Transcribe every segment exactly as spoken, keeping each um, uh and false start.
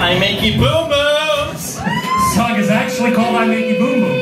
I Makey Boom Booms! This song is actually called I Makey Boom Boom.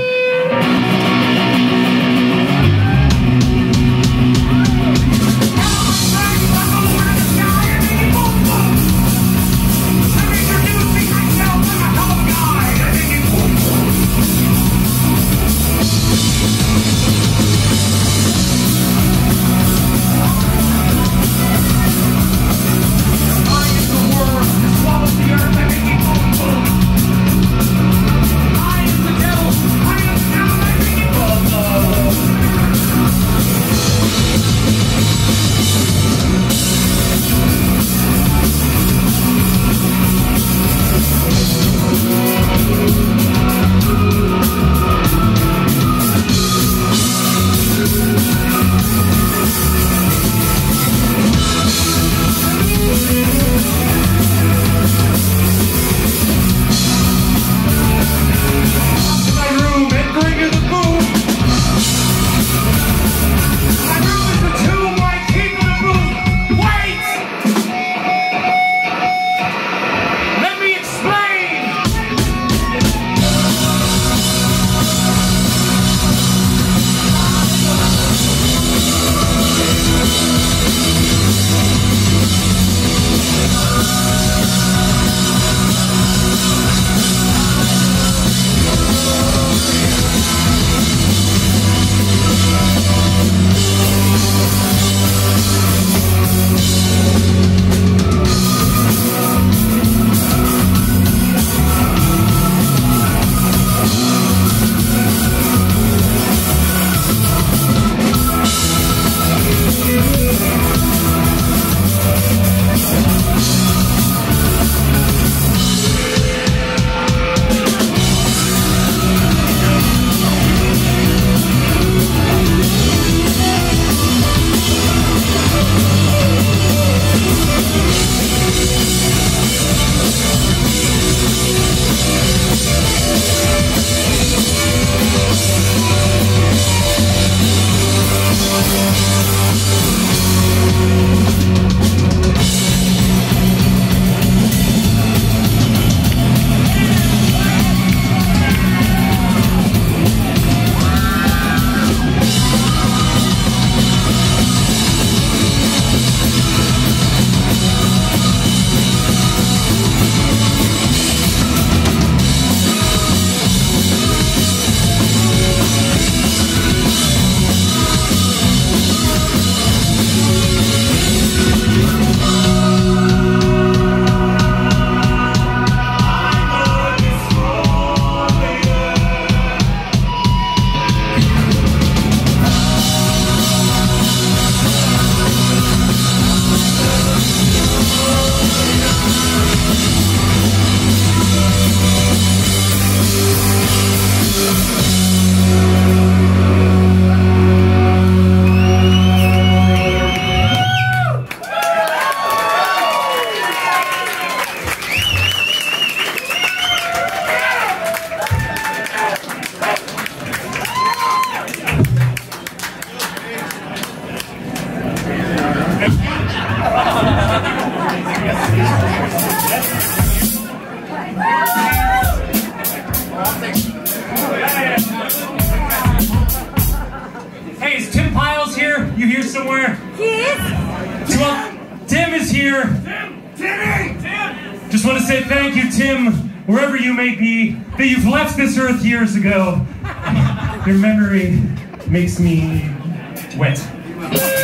Hey, is Tim Piles here? You here somewhere? Yes. Well, Tim is here. Tim! Timmy! Tim! Just want to say thank you, Tim, wherever you may be, that you've left this earth years ago. Your memory makes me wet.